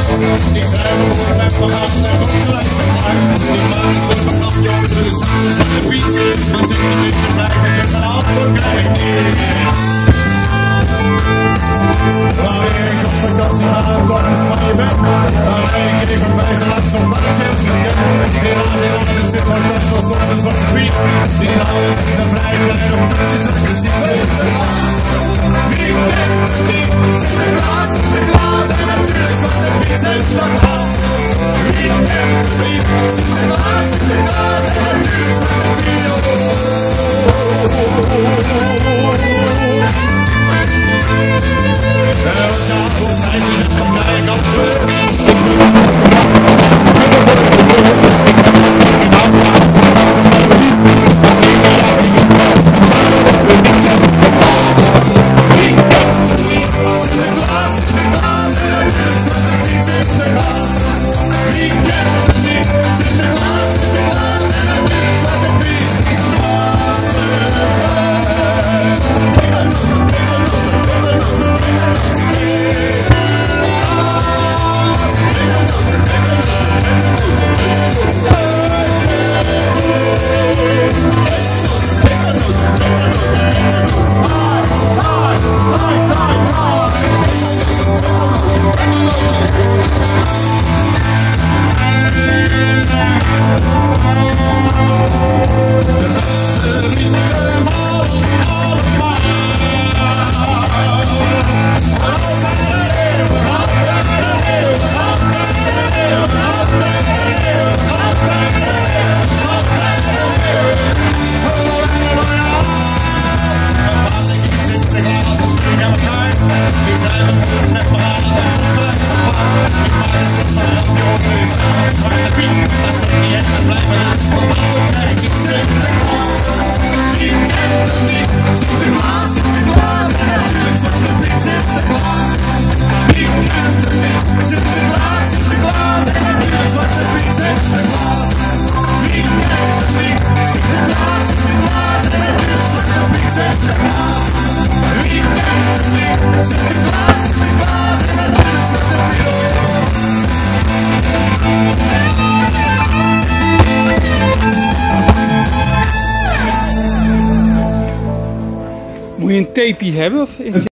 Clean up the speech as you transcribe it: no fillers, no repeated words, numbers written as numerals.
Ik schrijf een woord met mijn hand en kom gelijk zijn tuin. Ik maak een soort van grapje onder de zang van Zwarte Piet. Maar 10 minuten blijkt en terug een antwoord krijg ik niet. Wanneer ik op vakantie ga, toch eens van je bent. Dan ben ik even bij ze langs omdat ik zelf niet ken. Helaas is dit maar toch wel soms een Zwarte Piet. Die trouwens in zijn vrije tijd op zoek is agressief. Wie kent het niet? Sinterklaas, Sinterklaas en natuurlijk Zwarte Piet Sinterklaas. Wie kent het niet? Sinterklaas, Sinterklaas en natuurlijk Zwarte Piet. Moet je een tapeje hebben? Of is